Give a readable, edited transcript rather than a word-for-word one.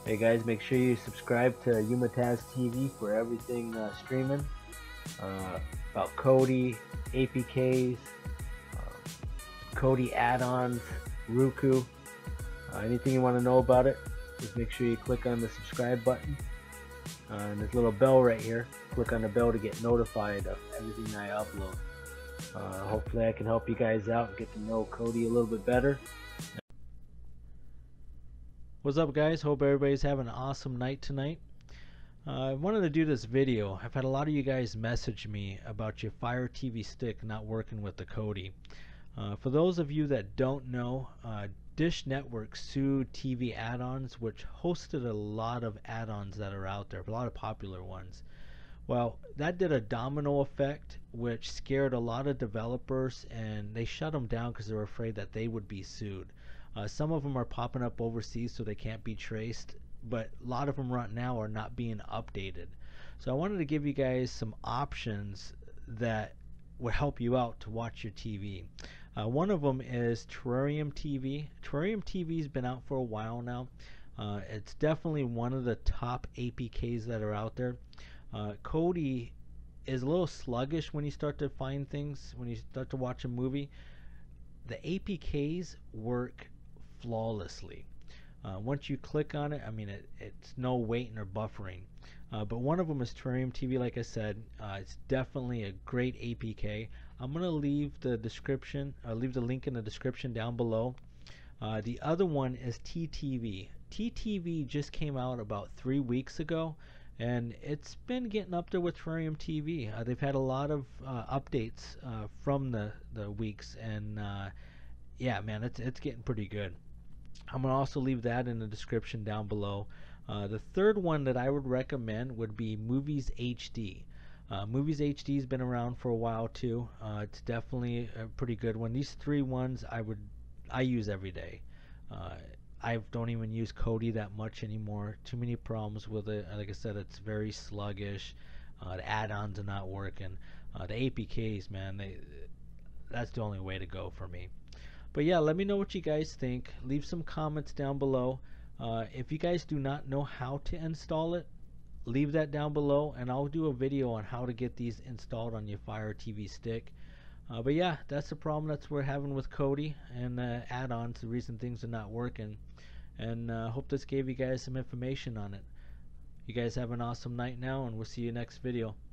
Hey guys, make sure you subscribe to YumatazTv for everything streaming about Kodi, APKs, Kodi add-ons, ROKU, anything you want to know about it. Just make sure you click on the subscribe button and this little bell right here. Click on the bell to get notified of everything I upload. Hopefully I can help you guys out and get to know Kodi a little bit better. What's up guys, hope everybody's having an awesome night tonight. I wanted to do this video. I've had a lot of you guys message me about your Fire TV stick not working with the Kodi. For those of you that don't know, Dish Network sued TVaddons, which hosted a lot of add-ons that are out there, a lot of popular ones. Well, that did a domino effect which scared a lot of developers, and they shut them down because they were afraid that they would be sued. Some of them are popping up overseas so they can't be traced, but a lot of them right now are not being updated. So I wanted to give you guys some options that would help you out to watch your TV. One of them is Terrarium TV. Terrarium TV has been out for a while now. It's definitely one of the top APKs that are out there. Kodi is a little sluggish when you start to find things, when you start to watch a movie. The APKs work flawlessly. Once you click on it, I mean, it's no waiting or buffering. But one of them is Terrarium TV, like I said. It's definitely a great APK. I'm going to leave the description, leave the link in the description down below. The other one is TTV. TTV just came out about 3 weeks ago, and it's been getting up there with Terrarium TV. They've had a lot of updates from the weeks, and yeah, man, it's getting pretty good. I'm going to also leave that in the description down below. The third one that I would recommend would be Movies HD. Movies HD has been around for a while too. It's definitely a pretty good one. These three ones I use every day. I don't even use Kodi that much anymore. Too many problems with it. Like I said, it's very sluggish. The add-ons are not working. The APKs, man, that's the only way to go for me. But yeah, let me know what you guys think. Leave some comments down below. If you guys do not know how to install it, leave that down below, and I'll do a video on how to get these installed on your Fire TV stick. But yeah, that's the problem that we're having with Kodi and add-ons, the reason things are not working. And hope this gave you guys some information on it. You guys have an awesome night now, and we'll see you next video.